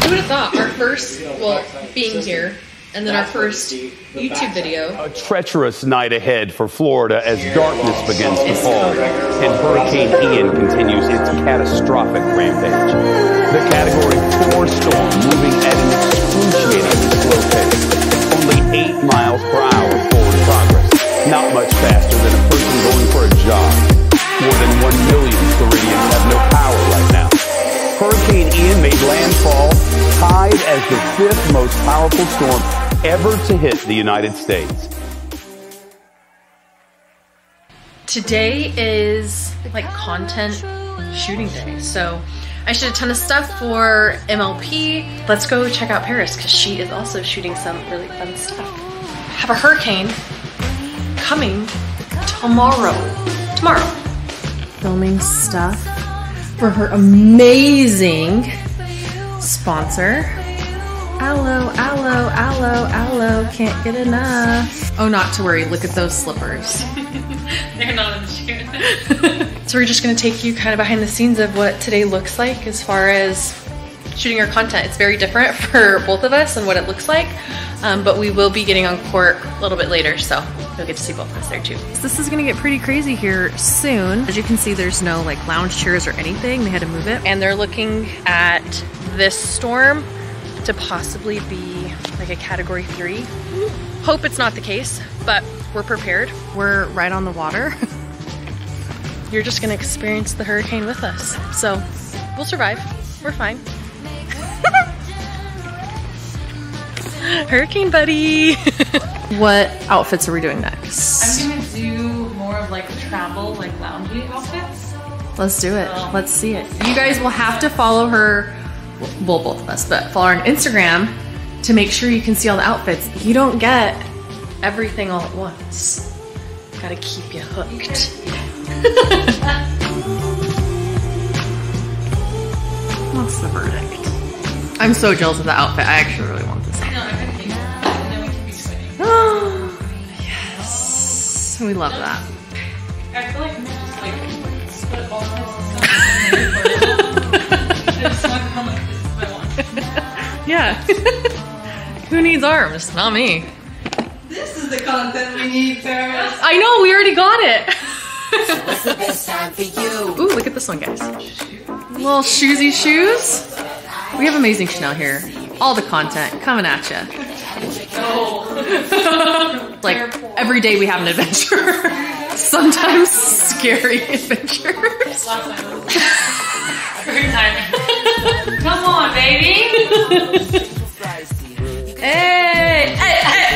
Who would have thought our first, well, being here, and then our first YouTube video. A treacherous night ahead for Florida as darkness begins to fall and Hurricane Ian continues its catastrophic rampage. The Category 4 storm moving at an excruciatingly slow pace. Only 8 miles per hour forward progress. Not much faster than a person going for a jog. More than 1 million Floridians have no power right now. Hurricane Ian made landfall, tied as the 5th most powerful storm ever to hit the United States. Today is like content shooting day, so I shoot a ton of stuff for MLP. Let's go check out Parris because she is also shooting some really fun stuff. Have a hurricane coming tomorrow. Filming stuff for her amazing sponsor. Aloe, aloe, aloe, aloe, can't get enough. Oh, not to worry, look at those slippers. They're not in the shoe. So we're just gonna take you kind of behind the scenes of what today looks like as far as shooting our content. It's very different for both of us and what it looks like, but we will be getting on court a little bit later, so you'll get to see both of us there too. So this is gonna get pretty crazy here soon. As you can see, there's no like lounge chairs or anything. They had to move it. And they're looking at this storm to possibly be like a Category 3. Hope it's not the case, but we're prepared. We're right on the water. You're just gonna experience the hurricane with us. So we'll survive, we're fine. Hurricane buddy. What outfits are we doing next? I'm gonna do more of like travel, like loungy outfits. Let's do it, let's see it. You guys will have to follow her, well, both of us, but follow her on Instagram to make sure you can see all the outfits. You don't get everything all at once. Gotta keep you hooked. What's the verdict? I'm so jealous of the outfit. I actually really want this. I know, I've been thinking that, and then we can be sweating. Oh, yes. We love that. I feel like we just like split all this stuff. Just walk around like this is what I want. Yeah. Who needs arms? Not me. This is the content we need, Parris. I know, we already got it. What's the best time for you? Ooh, look at this one, guys. Little shoesy shoes. We have amazing Chanel here. All the content coming at you. Like every day we have an adventure. Sometimes scary adventures. Every time. Come on, baby. Hey, hey, hey.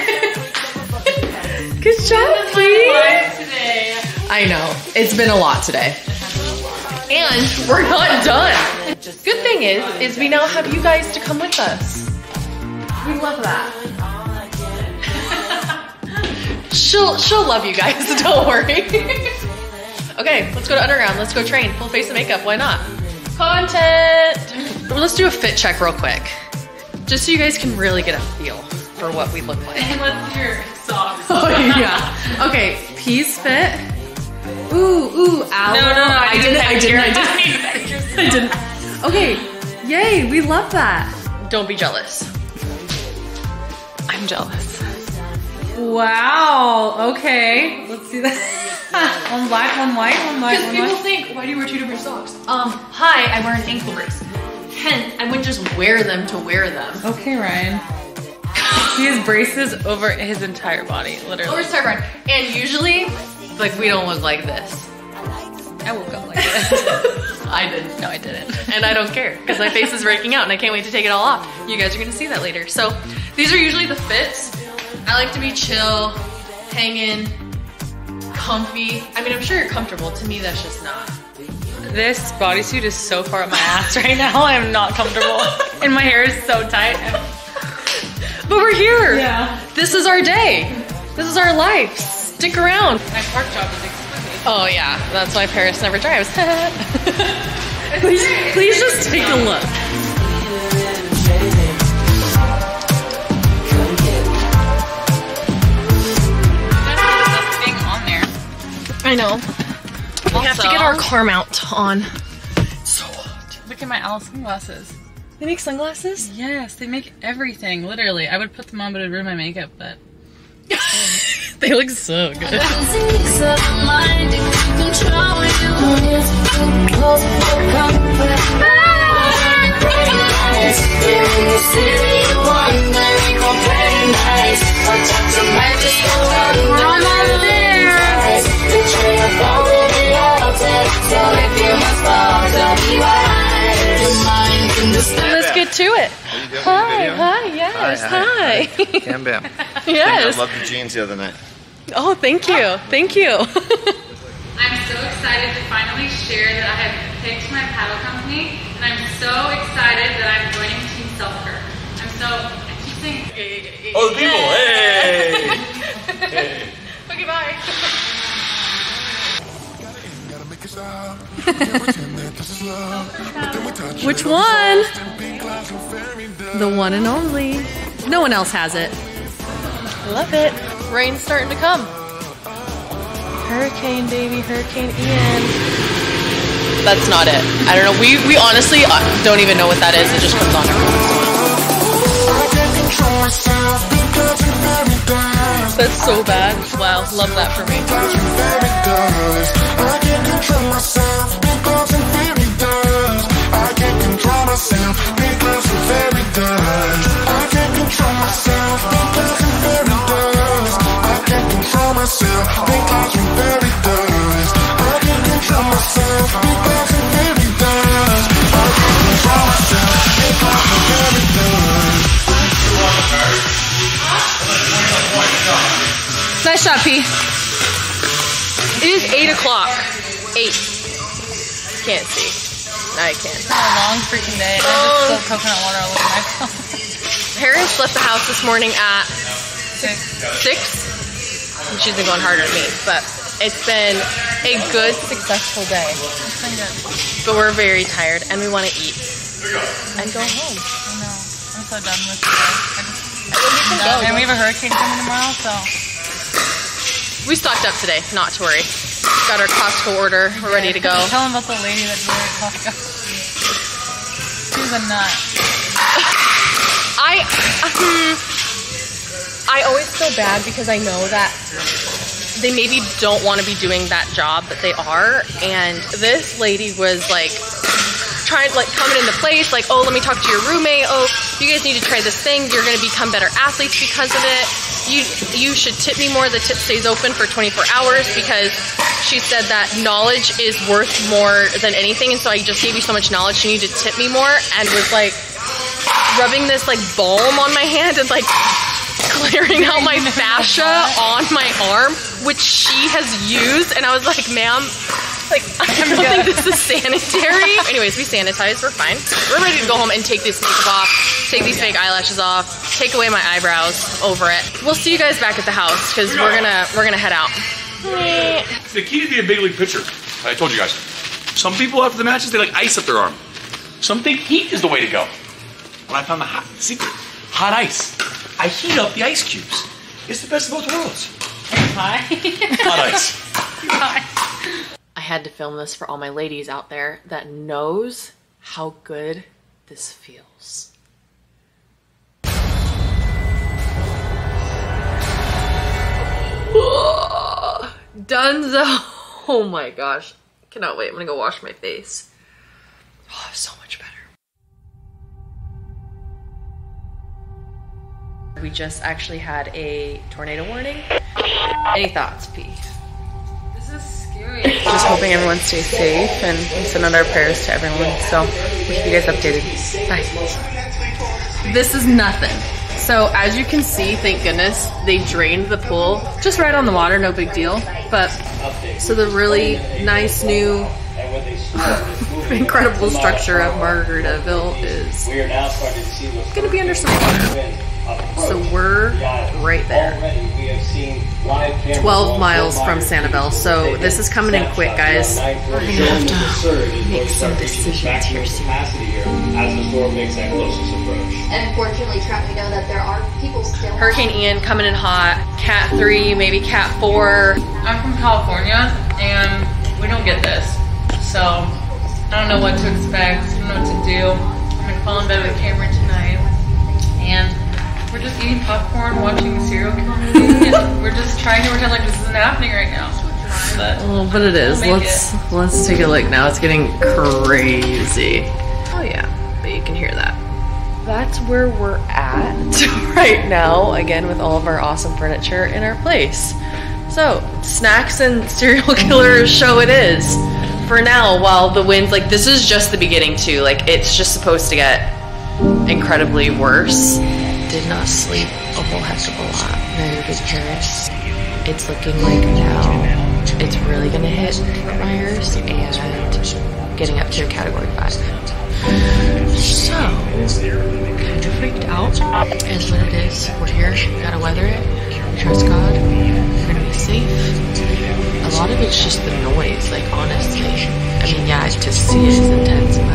Good job, Pete. Today. I know, it's been a lot today. And we're not done. Good thing is we now have you guys to come with us. We love that. She'll love you guys, don't worry. Okay, let's go to Underground. Let's go train. Full face of makeup, why not? Content. Let's do a fit check real quick. Just so you guys can really get a feel for what we look like. And let's see your socks. Oh yeah. Okay, P's fit. Ooh, ow. No, I didn't. Okay, yay, we love that. Don't be jealous. I'm jealous. Wow, okay. Let's see that. One black, one white, one white, one white. People think, why do you wear 2 different socks? Hi, I wear an ankle brace. Hence, I wouldn't just wear them to wear them. Okay, Ryan. He has braces over his entire body, literally. Or sorry, Ryan. And usually, like, we don't look like this. I woke up like this. I didn't. No, I didn't. And I don't care because my face is breaking out and I can't wait to take it all off. You guys are gonna see that later. So these are usually the fits. I like to be chill, hanging, comfy. I mean, I'm sure you're comfortable. To me, that's just not. This bodysuit is so far up my ass right now. I am not comfortable. And my hair is so tight. But we're here. Yeah. This is our day. This is our life. Stick around. My park job is expensive. Oh yeah, that's why Parris never drives. please just take a look. Nothing on there. I know. We have to get our car mount on. It's so hot. Look at my owl sunglasses. They make sunglasses? Yes, they make everything, literally. I would put them on, but it would ruin my makeup, but... They look so good. Let's get to it. Hi, yes, hi. Cam Bam. Yes. I loved the jeans the other night. Oh, thank you. Thank you. I'm so excited to finally share that I have picked my paddle company, and I'm so excited that I'm joining Team Self-Care. I keep saying, Oh, the people, hey! Okay, bye. Which one? The one and only. No one else has it. Love it. Rain's starting to come. Hurricane, baby. Hurricane Ian. That's not it. I don't know. We honestly don't even know what that is. It just comes on every once. That's so bad. Wow. Love that for me. Nice shot, P. It is 8 o'clock. 8. Can't see. I can't. it's been a long freaking day. I just spilled coconut water all over my phone. Paris left the house this morning at 6. She's been going harder than me, but it's been a good, successful day. It's been good. But we're very tired and we want to eat and go home. I know. I'm so done with today. And we have a hurricane coming tomorrow, so... We stocked up today, not to worry. Got our Costco order. We're ready to go. Tell them about the lady that did at Costco. She's a nut. I always feel bad because I know that they maybe don't want to be doing that job, but they are. And this lady was like trying, like, coming into place, like, oh, let me talk to your roommate. Oh, you guys need to try this thing. You're going to become better athletes because of it. You should tip me more. The tip stays open for 24 hours because she said that knowledge is worth more than anything. And so I just gave you so much knowledge. You need to tip me more, and was like rubbing this like balm on my hand and like clearing out my fascia on my arm, which she has used. And I was like, ma'am, like, I don't think this is sanitary. Anyways, we sanitized. We're fine. We're ready to go home and take this makeup off, take these fake eyelashes off, take away my eyebrows over it. We'll see you guys back at the house because we're gonna head out. The key to be a big league pitcher, I told you guys. Some people after the matches, they like ice up their arm. Some think heat is the way to go. When I found the secret, hot ice. I heat up the ice cubes. It's the best of both worlds. Hi. Hot ice. Hi. I had to film this for all my ladies out there that knows how good this feels. Dunzo. Oh my gosh. Cannot wait. I'm gonna go wash my face. Oh, so much better. We just actually had a tornado warning. Any thoughts, P? This is scary. Just hoping everyone stays safe, and we send out our prayers to everyone. So we'll keep you guys updated. Bye. This is nothing. So as you can see, thank goodness, they drained the pool just right on the water, no big deal. But so the really nice new incredible structure of Margaritaville is going to be under some water. So we're right there. 12 miles from Sanibel. So this is coming in quick, guys. We're going to have to make some decisions here soon. As the storm makes that closest approach. And unfortunately, Trent, we know that there are people still... Hurricane Ian coming in hot. Cat 3, maybe Cat 4. I'm from California, and we don't get this. So I don't know what to expect. I don't know what to do. I'm in fall in bed with Kamryn tonight, and we're just eating popcorn, watching a serial killer movie, and we're just trying to pretend like this isn't happening right now. But it is. Let's take a look now. It's getting crazy. Oh yeah, but you can hear that. That's where we're at right now, again with all of our awesome furniture in our place. So, snacks and serial killer show it is. For now, while the winds, like this is just the beginning too, like it's just supposed to get incredibly worse. Did not sleep a whole heck of a lot. Neither did Parris. It's looking like now it's really gonna hit Myers and getting up to a category 5. So, kind of freaked out is what it is. We're here, we gotta weather it, trust God, we're gonna be safe. A lot of it's just the noise, like honestly. I mean, yeah, to see it is intense, but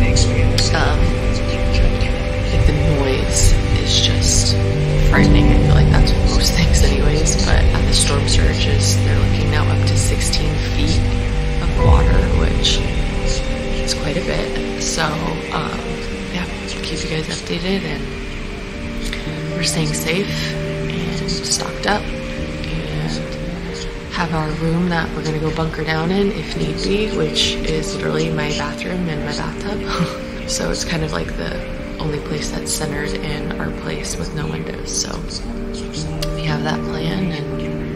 like the noise is just frightening. I feel like that's with most things anyways, but at the storm surges, they're looking now up to 16 feet of water, which is quite a bit. So, yeah, keep you guys updated, and we're staying safe and stocked up, and have our room that we're gonna go bunker down in if need be, which is literally my bathroom and my bathtub. So it's kind of like the only place that's centered in our place with no windows. So we have that plan, and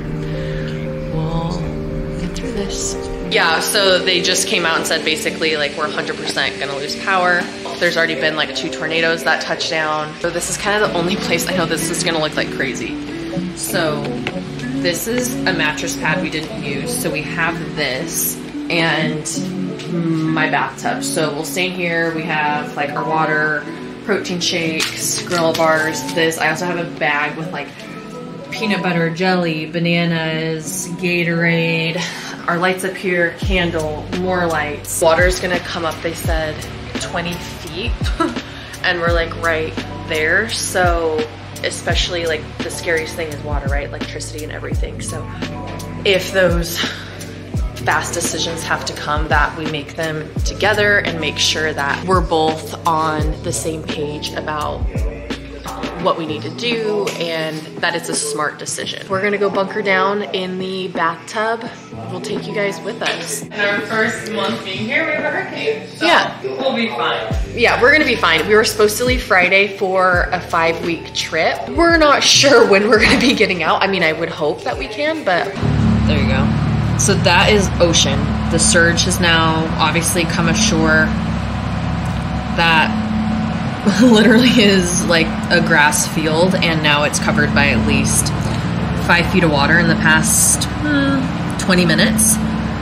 we'll get through this. Yeah, so they just came out and said basically like we're 100% gonna lose power. There's already been like 2 tornadoes that touched down. So this is kind of the only place. I know this is gonna look like crazy. So this is a mattress pad we didn't use. So we have this and my bathtub. So we'll stay in here. We have like our water, protein shakes, granola bars, this. I also have a bag with like peanut butter, jelly, bananas, Gatorade, our lights up here, candle, more lights. Water's gonna come up, they said 20 feet and we're like right there. So especially like the scariest thing is water, right? Electricity and everything. So if those fast decisions have to come, that we make them together and make sure that we're both on the same page about what we need to do and that it's a smart decision. We're gonna go bunker down in the bathtub. We'll take you guys with us. And our first month being here, we have a hurricane. So yeah, we'll be fine. Yeah, we're gonna be fine. We were supposed to leave Friday for a 5-week trip. We're not sure when we're gonna be getting out. I mean, I would hope that we can, but there you go. So that is ocean. The surge has now obviously come ashore. That literally is like a grass field, and now it's covered by at least 5 feet of water in the past 20 minutes.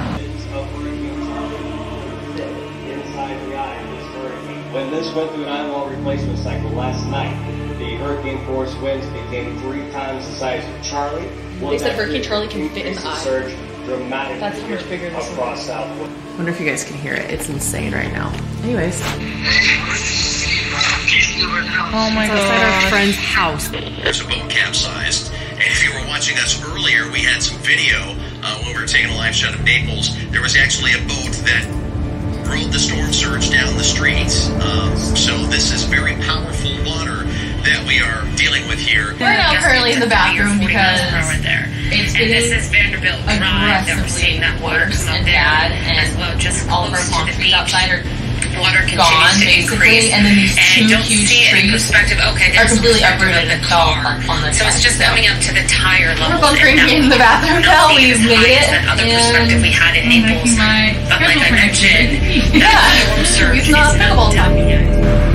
When this went through an eyewall replacement cycle last night, the hurricane force winds became 3 times the size of Charlie. They said Hurricane Charlie can fit in the eye. Surge dramatically. That's how much bigger this is. Across Southwood. I wonder if you guys can hear it. It's insane right now. Anyways. Oh my god. Outside our friend's house. There's a boat capsized. And if you were watching us earlier, we had some video when we were taking a live shot of Naples. There was actually a boat that rode the storm surge down the streets. So this is very powerful water that we are dealing with here. We're now currently in the bathroom because it's getting aggressively worse and bad, and all of our palm trees outside are gone basically, and then these 2 huge trees are completely uprooted and fell on the So it's just coming up to the tire level. We're bunkering in the bathroom now. We've made it, Other perspective we had in Naples, but like I mentioned, yeah, it's not been all the time.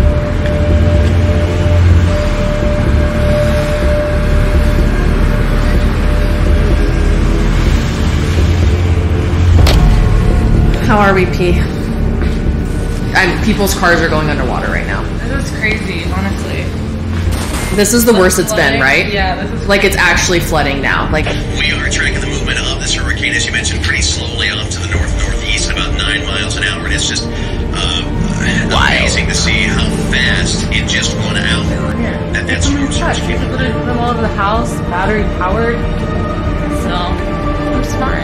How are we, P? People's cars are going underwater right now. This is crazy, honestly. This is the worst it's been, right? Yeah, this is like it's actually flooding now. Like we are tracking the movement of this hurricane, as you mentioned, pretty slowly off to the north-northeast, about 9 miles an hour, and it's just amazing to see how fast in just 1 hour that storm surge came up. It's in the middle of the house, battery powered, so I'm smart.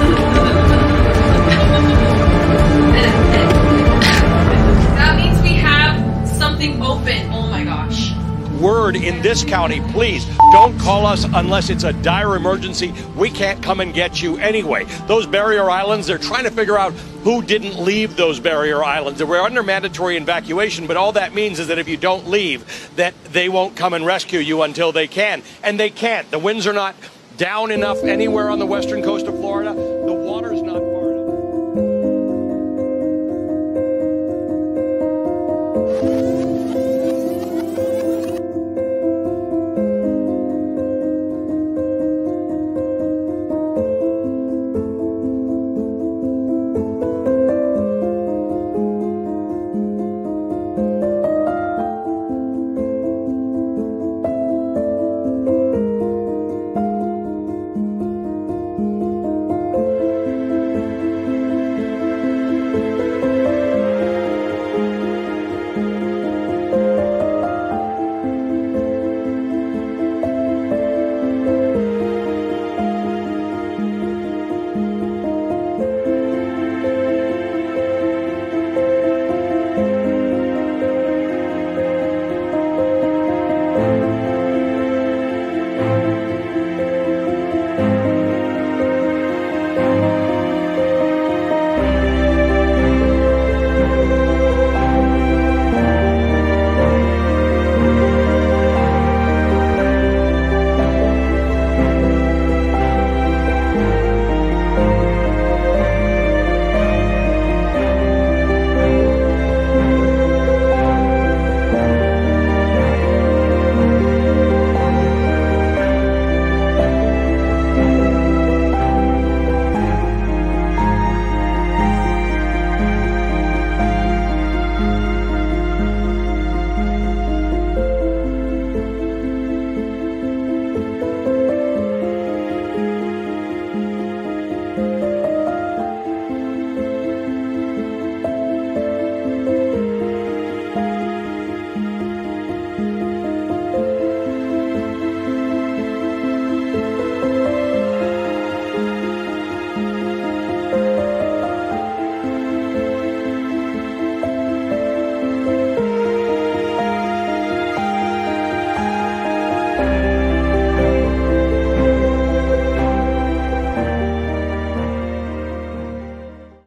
That means we have word in this county, please don't call us unless it's a dire emergency. We can't come and get you anyway. Those barrier islands, they're trying to figure out who didn't leave those barrier islands. We're under mandatory evacuation, but all that means is that if you don't leave, that they won't come and rescue you until they can. And they can't. The winds are not down enough anywhere on the western coast of Florida.